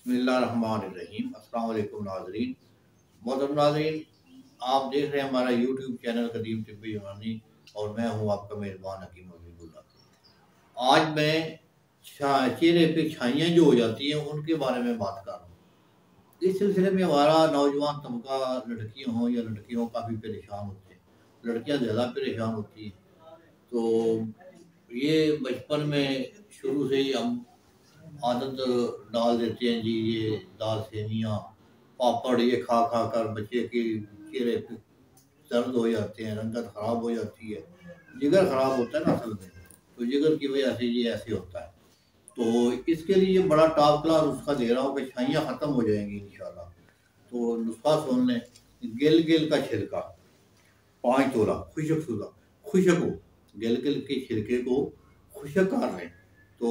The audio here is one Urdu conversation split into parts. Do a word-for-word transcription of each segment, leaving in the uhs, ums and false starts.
بسم اللہ الرحمن الرحیم۔ السلام علیکم ناظرین۔ محترم ناظرین، آپ دیکھ رہے ہیں ہمارا یوٹیوب چینل قدیم طب یونانی اور میں ہوں آپ کا میزبان حکیم حبیب اللہ۔ آج میں چہرے پہ چھائیاں جو ہو جاتی ہیں ان کے بارے میں بات کر رہا ہوں۔ اس سلسلے میں ہمارا نوجوان طبقہ، لڑکیاں ہوں یا لڑکیوں، کافی پریشان ہوتے ہیں۔ لڑکیاں زیادہ پریشان ہوتی ہیں۔ تو یہ بچپن میں شروع سے ہی ہم عادت ڈال دیتے ہیں، جی یہ دال سیویاں، پاپڑ یہ کھا کھا کر بچے کے چہرے پہ درد ہو جاتے ہیں، رنگت خراب ہو جاتی ہے، جگر خراب ہوتا ہے نا اصل میں، تو جگر کی وجہ سے یہ ایسے ہوتا ہے۔ تو اس کے لیے بڑا ٹاپ کلاس نسخہ دے رہا ہوں کہ چھائیاں ختم ہو جائیں گی انشاءاللہ۔ تو نسخہ سن لیں۔ گل گل کا چھلکا پانچ تولہ خشک شدہ، خشک ہو، گل گل کے چھلکے کو خشک کر لیں تو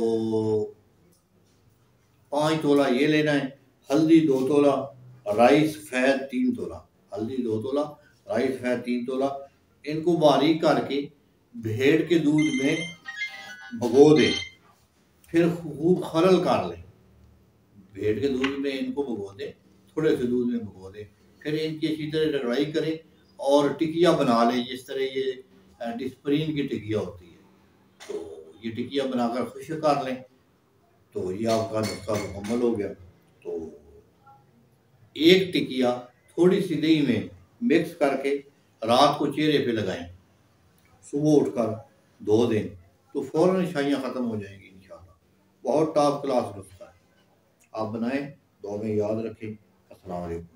پانچ تولہ یہ لینا ہے۔ ہلدی دو تولہ، رائی سفید تین تولہ، ہلدی دو تولہ، رائی سفید تین تولہ، ان کو باریک کر کے بھیڑ کے دودھ میں بھگو دیں، پھر خوب خلل کر لیں۔ بھیڑ کے دودھ میں ان کو بھگو دیں، تھوڑے سے دودھ میں بھگو دیں، پھر ان کی اچھی طرح رگڑائی کریں اور ٹکیا بنا لیں، جس طرح یہ ڈسپرین کی ٹکیا ہوتی ہے۔ تو یہ ٹکیا بنا کر خشک کر لیں تو یہ آپ کا نسخہ مکمل ہو گیا۔ تو ایک ٹکیا تھوڑی سی دہی میں مکس کر کے رات کو چہرے پہ لگائیں، صبح اٹھ کر دھو دیں تو فوراً چھائیاں ختم ہو جائیں گی انشاءاللہ۔ بہت ٹاپ کلاس نسخہ ہے، آپ بنائیں، دعا میں یاد رکھیں۔ السلام علیکم۔